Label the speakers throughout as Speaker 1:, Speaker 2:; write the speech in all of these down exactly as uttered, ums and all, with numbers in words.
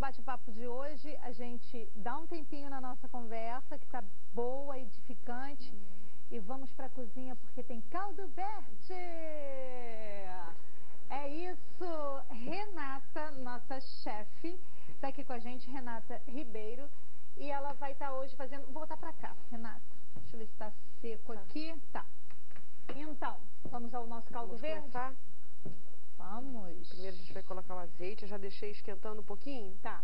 Speaker 1: bate-papo de hoje, a gente dá um tempinho na nossa conversa, que tá boa, edificante, hum. e vamos para a cozinha porque tem caldo verde! É isso! Renata, nossa chefe, tá aqui com a gente, Renata Ribeiro, e ela vai estar tá hoje fazendo... Vou voltar para cá, Renata. Deixa eu ver se tá seco tá. aqui. Tá. Então, vamos ao nosso caldo
Speaker 2: vamos
Speaker 1: verde?
Speaker 2: Começar?
Speaker 1: Vamos.
Speaker 2: Primeiro a gente vai colocar o azeite. Eu já deixei esquentando um pouquinho.
Speaker 1: Tá.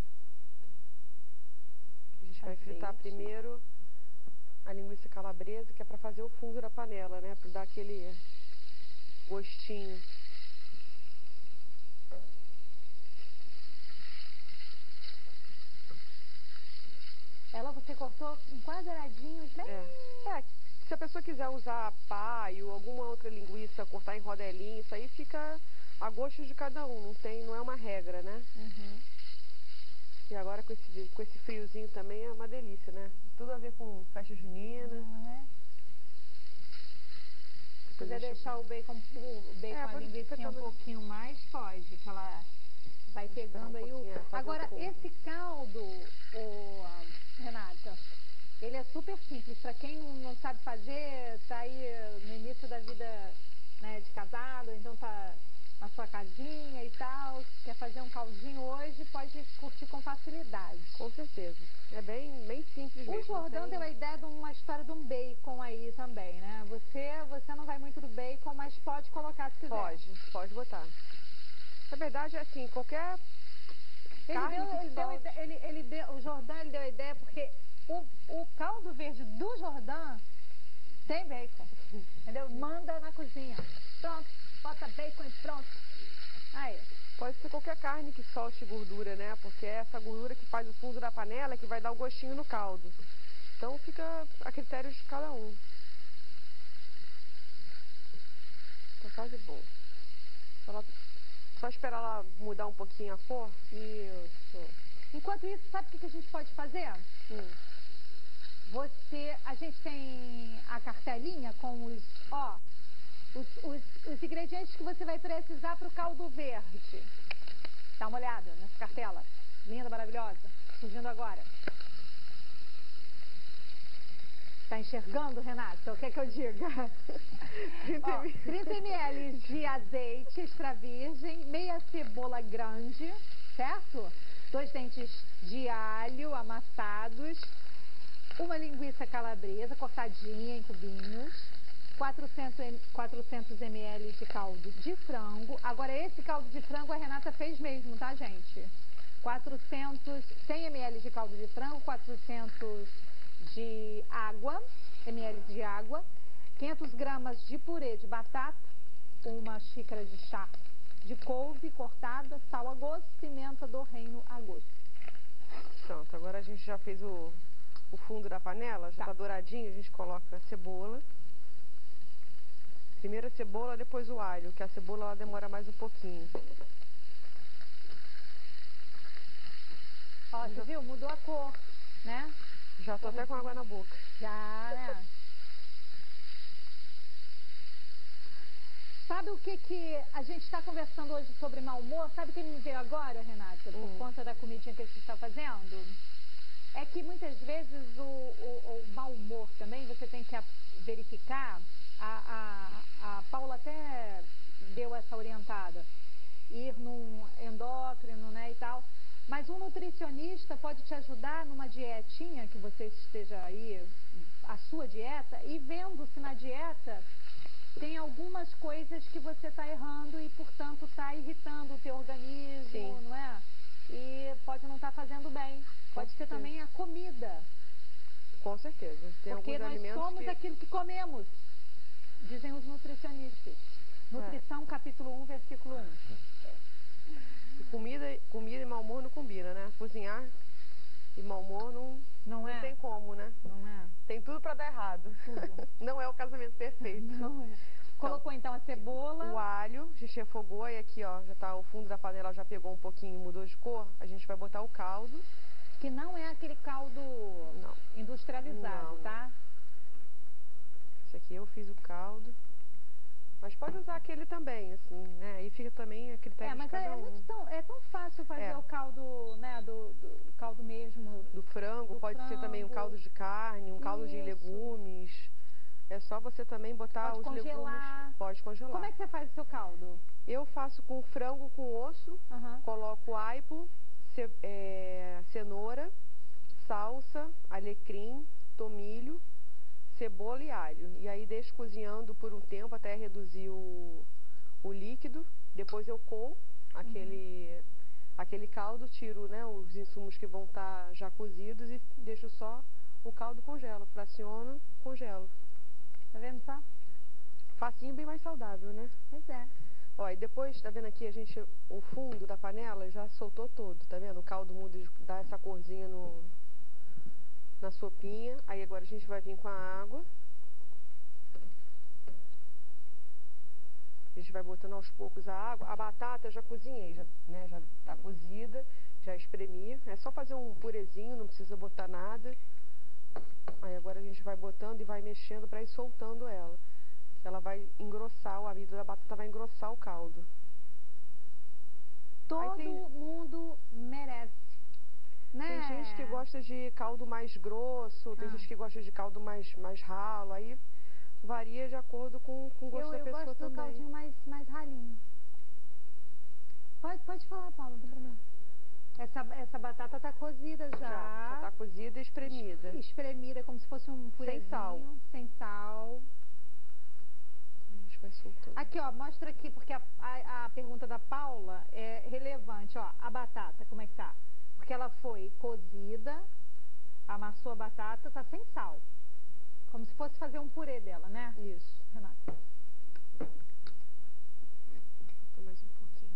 Speaker 2: A gente vai
Speaker 1: azeite.
Speaker 2: fritar primeiro a linguiça calabresa, que é para fazer o fundo da panela, né? Para dar aquele gostinho.
Speaker 1: Ela você cortou em quadradinhos, bem...
Speaker 2: É. é. Se a pessoa quiser usar paio, alguma outra linguiça, cortar em rodelinha, isso aí fica a gosto de cada um, não tem, não é uma regra, né?
Speaker 1: Uhum.
Speaker 2: E agora com esse, com esse friozinho também é uma delícia, né? Tudo a ver com festa junina.
Speaker 1: Não é? Se quiser deixar o bacon, o bacon, é, a linguiça um pouquinho mais, pode, que ela vai pegando aí o... Agora, esse caldo, o, Renata, ele é super simples. Para quem não, não sabe fazer, tá aí no início da vida, né, de casado, então tá na sua casinha e tal, quer fazer um caldinho hoje, pode curtir com facilidade.
Speaker 2: Com certeza. É bem, bem simples mesmo.
Speaker 1: O Jordão tem... deu a ideia de uma história de um bacon aí também, né? Você, você não vai muito do bacon, mas pode colocar se quiser.
Speaker 2: Pode, pode botar. Na verdade, é assim, qualquer
Speaker 1: ele
Speaker 2: carne
Speaker 1: deu,
Speaker 2: que
Speaker 1: ele deu,
Speaker 2: solte...
Speaker 1: ele, ele deu, o Jordão ele deu a ideia porque o, o caldo verde do Jordão tem bacon, entendeu? Manda na cozinha. Pronto, bota bacon e pronto. Aí.
Speaker 2: Pode ser qualquer carne que solte gordura, né? Porque é essa gordura que faz o fundo da panela que vai dar o gostinho no caldo. Então fica a critério de cada um. Tá quase bom. Só, só esperar ela mudar um pouquinho a cor.
Speaker 1: Isso. Enquanto isso, sabe o que a gente pode fazer?
Speaker 2: Hum.
Speaker 1: Você, a gente tem a cartelinha com os, ó, os, os, os ingredientes que você vai precisar para o caldo verde. Dá uma olhada nessa cartela. Linda, maravilhosa. Surgindo agora. Tá enxergando, Renata? O que é que eu diga? Ó, trinta mililitros de azeite extra virgem, meia cebola grande, certo? Dois dentes de alho amassados, uma linguiça calabresa cortadinha em cubinhos, quatrocentos mililitros de caldo de frango. Agora esse caldo de frango a Renata fez mesmo, tá, gente? quatrocentos, cem mililitros de caldo de frango, quatrocentos de água, mililitros de água, quinhentas gramas de purê de batata, uma xícara de chá de couve cortada, sal a gosto, pimenta do reino a gosto.
Speaker 2: Pronto, agora a gente já fez o, o fundo da panela, já tá. tá douradinho, a gente coloca a cebola. Primeiro a cebola, depois o alho, que a cebola ela demora mais um pouquinho.
Speaker 1: Ó, você viu? Mudou a cor, né?
Speaker 2: Já tô até com água na boca.
Speaker 1: Já, né? Sabe o que que a gente está conversando hoje sobre mau humor? Sabe o que me veio agora, Renata? Por hum. conta da comidinha que a gente está fazendo? É que muitas vezes o, o, o mau humor também, você tem que verificar. A, a, a Paula até deu essa orientada. Ir num endócrino, né, e tal. Mas um nutricionista pode te ajudar numa dietinha que você esteja aí, a sua dieta, e vendo se na dieta tem algumas coisas que você está errando e, portanto, está irritando o teu organismo, Sim. não é? E pode não estar fazendo bem. Pode ser também a comida.
Speaker 2: Com certeza. Tem
Speaker 1: Porque nós somos
Speaker 2: que...
Speaker 1: aquilo que comemos, dizem os nutricionistas. Nutrição, é. capítulo um, versículo um.
Speaker 2: E comida, comida e mau humor não combina, né? Cozinhar e mau humor não,
Speaker 1: não, é.
Speaker 2: não tem como, né?
Speaker 1: Não é.
Speaker 2: Tem tudo pra dar errado.
Speaker 1: Tudo.
Speaker 2: Não é o casamento perfeito.
Speaker 1: Não é. Colocou então a cebola.
Speaker 2: O alho, a gente refogou e aqui, ó, já tá o fundo da panela já pegou um pouquinho, mudou de cor. A gente vai botar o caldo.
Speaker 1: Que não é aquele caldo não. industrializado, não, tá?
Speaker 2: Não. Esse aqui eu fiz o caldo. Mas pode usar aquele também, assim, né? Aí fica também a critério
Speaker 1: É, mas
Speaker 2: de cada
Speaker 1: é,
Speaker 2: um.
Speaker 1: muito tão, é tão fácil fazer
Speaker 2: É.
Speaker 1: o caldo, né, do, do caldo mesmo.
Speaker 2: Do frango,
Speaker 1: do
Speaker 2: pode
Speaker 1: frango.
Speaker 2: ser também um caldo de carne, um caldo de
Speaker 1: Isso.
Speaker 2: legumes. É só você também botar
Speaker 1: Pode
Speaker 2: os
Speaker 1: congelar.
Speaker 2: legumes. Pode congelar.
Speaker 1: Como é que você faz o seu caldo?
Speaker 2: Eu faço com frango com osso,
Speaker 1: Uhum.
Speaker 2: coloco aipo, ce, é, cenoura, salsa, alecrim, tomilho, cebola e alho. E aí deixo cozinhando por um tempo até reduzir o, o líquido. Depois eu coo aquele, uhum. aquele caldo, tiro, né, os insumos que vão estar tá já cozidos e deixo só o caldo, congelo. Fraciono, congelo.
Speaker 1: Tá vendo só?
Speaker 2: Facinho, bem mais saudável, né?
Speaker 1: Pois é.
Speaker 2: Ó, e depois, tá vendo aqui, a gente, o fundo da panela já soltou todo, tá vendo? O caldo muda, dá essa corzinha no, na sopinha. Aí agora a gente vai vir com a água. A gente vai botando aos poucos a água. A batata eu já cozinhei, já, né, já tá cozida, já espremi. É só fazer um purezinho, não precisa botar nada. Aí agora a gente vai botando e vai mexendo para ir soltando ela. Ela vai engrossar, o amido da batata vai engrossar o caldo.
Speaker 1: Todo
Speaker 2: tem,
Speaker 1: mundo merece, né?
Speaker 2: Tem gente que gosta de caldo mais grosso, tem ah. gente que gosta de caldo mais, mais ralo, aí varia de acordo com, com o gosto
Speaker 1: eu,
Speaker 2: da
Speaker 1: eu
Speaker 2: pessoa
Speaker 1: gosto
Speaker 2: também.
Speaker 1: Eu gosto do caldinho mais, mais ralinho. Pode, pode falar, Paula, não tem problema. Essa, essa batata tá cozida já.
Speaker 2: Já, já tá cozida e espremida.
Speaker 1: Es, espremida, como se fosse um purezinho.
Speaker 2: Sem sal.
Speaker 1: Sem sal.
Speaker 2: Vai soltando.
Speaker 1: Aqui, ó, mostra aqui, porque a, a, a pergunta da Paula é relevante, ó, a batata, como é que tá? Porque ela foi cozida, amassou a batata, tá sem sal. Como se fosse fazer um purê dela, né?
Speaker 2: Isso.
Speaker 1: Renata.
Speaker 2: Bota mais um pouquinho.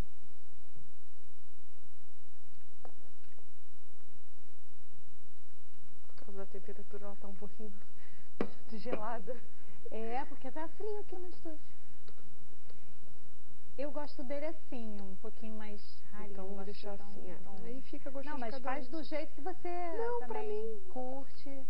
Speaker 2: Por causa da temperatura, ela tá um pouquinho gelada.
Speaker 1: É, porque tá frio aqui no estúdio. Eu gosto dele assim, um pouquinho mais ralinho.
Speaker 2: Então vamos deixar
Speaker 1: tão,
Speaker 2: assim, é.
Speaker 1: tão...
Speaker 2: Aí fica gostoso.
Speaker 1: Não, mas
Speaker 2: de cada
Speaker 1: faz
Speaker 2: um.
Speaker 1: do jeito que você
Speaker 2: Não,
Speaker 1: também
Speaker 2: pra mim.
Speaker 1: curte.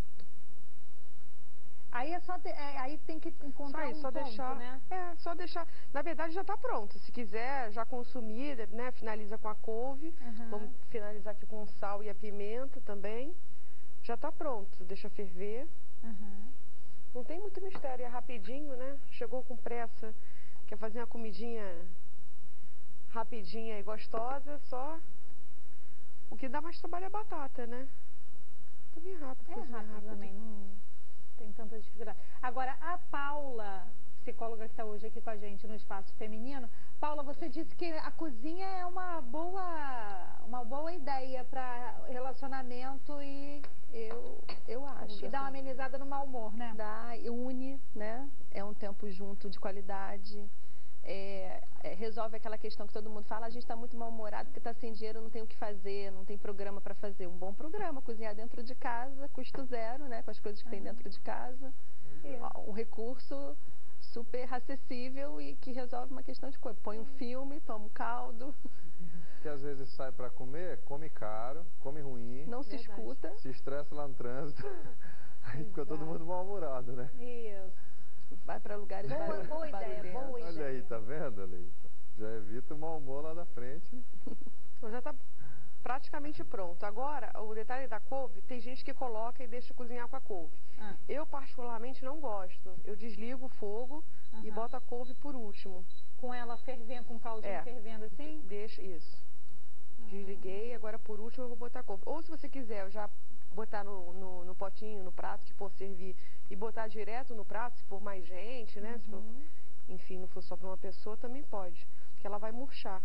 Speaker 1: Aí é só de, é, aí tem que encontrar
Speaker 2: só, aí,
Speaker 1: um
Speaker 2: só
Speaker 1: ponto,
Speaker 2: deixar,
Speaker 1: né?
Speaker 2: É, só deixar. Na verdade já tá pronto. Se quiser já consumir, né, finaliza com a couve.
Speaker 1: Uhum.
Speaker 2: Vamos finalizar aqui com o sal e a pimenta também. Já tá pronto. Deixa ferver.
Speaker 1: Uhum.
Speaker 2: Não tem muito mistério, é rapidinho, né? Chegou com pressa, quer fazer uma comidinha rapidinha e gostosa, só o que dá mais trabalho é a batata, né? Também é rápido.
Speaker 1: É rápido, rápido também, não tem tanta dificuldade. Agora, a Paula, psicóloga que está hoje aqui com a gente no Espaço Feminino, Paula, você disse que a cozinha é uma boa, uma boa ideia para relacionamento e...
Speaker 3: Eu, eu acho.
Speaker 1: E dá uma
Speaker 3: assim,
Speaker 1: amenizada no mau humor, né?
Speaker 3: Dá, e une, né? É um tempo junto de qualidade. É, é, resolve aquela questão que todo mundo fala, a gente está muito mal-humorado porque está sem dinheiro, não tem o que fazer, não tem programa para fazer. Um bom programa, cozinhar dentro de casa, custo zero, né? Com as coisas que uhum. tem dentro de casa. Uhum. Um recurso super acessível e que resolve uma questão de coisa. Põe um filme, toma um caldo.
Speaker 4: Que às vezes sai para comer, come caro, come ruim.
Speaker 3: Não se
Speaker 1: Verdade.
Speaker 3: escuta.
Speaker 4: Se estressa lá no trânsito. Aí
Speaker 1: Exato.
Speaker 4: fica todo mundo mal-humorado, né?
Speaker 1: Isso.
Speaker 3: Vai para lugares
Speaker 1: boa,
Speaker 3: barulhentos.
Speaker 1: boa ideia, boa
Speaker 4: Olha
Speaker 1: ideia.
Speaker 4: aí, tá vendo, Aleita? Já evita o mau humor lá da frente.
Speaker 2: Já tá praticamente pronto. Agora, o detalhe da couve, tem gente que coloca e deixa cozinhar com a couve. Ah. Eu, particularmente, não gosto. Eu desligo o fogo uhum. e boto a couve por último.
Speaker 1: Com ela fervendo, com o caldinho é. fervendo assim?
Speaker 2: Deixa, isso. Uhum. Desliguei, agora por último eu vou botar a couve. Ou se você quiser, eu já botar no, no, no potinho, no prato que for servir e botar direto no prato, se for mais gente, né? Uhum. Se for, enfim, não for só para uma pessoa, também pode. Porque ela vai murchar.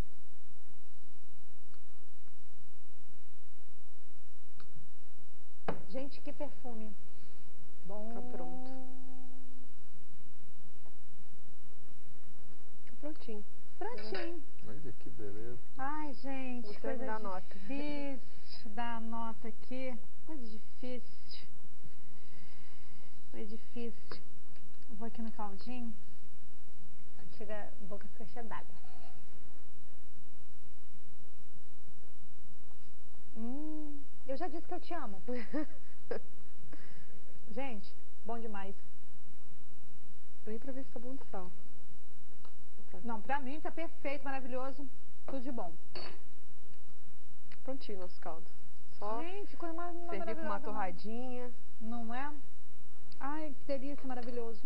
Speaker 1: Gente, que perfume. Bom.
Speaker 2: Tá pronto. Tá prontinho.
Speaker 1: Prontinho.
Speaker 4: Olha que beleza.
Speaker 1: Ai, gente,
Speaker 2: Você
Speaker 1: coisa
Speaker 2: dá nota.
Speaker 1: difícil dar nota aqui. Coisa difícil. Foi difícil. Eu vou aqui no caldinho. Chega, a boca fica cheia d'água. Hum, eu já disse que eu te amo. Gente, bom demais.
Speaker 2: Nem pra ver se tá bom de sal.
Speaker 1: Não, pra mim tá perfeito, maravilhoso, tudo de bom.
Speaker 2: Prontinho nosso caldo. Só
Speaker 1: Gente, coisa mais
Speaker 2: servir com uma
Speaker 1: maravilhosa,
Speaker 2: torradinha.
Speaker 1: Não é? Ai, que delícia, maravilhoso.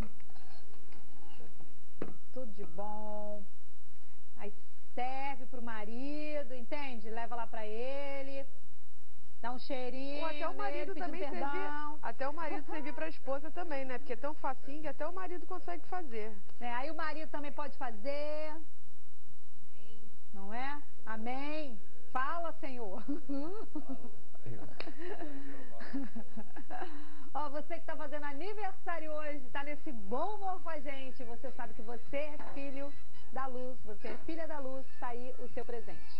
Speaker 1: Tudo de bom. Aí serve pro marido, entende? Leva lá pra ele. Dá um cheirinho.
Speaker 2: Ou até o marido
Speaker 1: nele,
Speaker 2: também
Speaker 1: pedindo
Speaker 2: servir.
Speaker 1: perdão.
Speaker 2: Até o marido servir pra esposa também, né? Porque é tão facinho que até o marido consegue fazer.
Speaker 1: É, aí o marido também pode fazer. Não é? Amém? Fala, Senhor. Ó, você que está fazendo aniversário hoje, está nesse bom humor com a gente, você sabe que você é filho da luz, você é filha da luz, está aí o seu presente.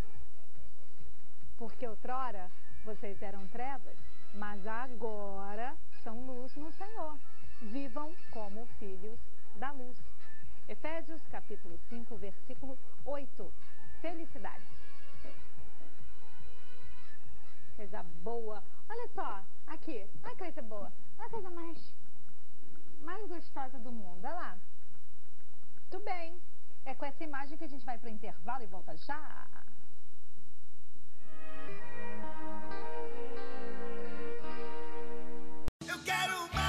Speaker 1: Porque outrora vocês eram trevas, mas agora são luz no Senhor. Vivam como filhos da luz. Efésios capítulo cinco, versículo oito. Felicidades. Coisa boa. Olha só, aqui. Olha que coisa boa. Olha a coisa mais, mais gostosa do mundo. Olha lá. Tudo bem. É com essa imagem que a gente vai para o intervalo e volta já.
Speaker 5: Eu quero mais.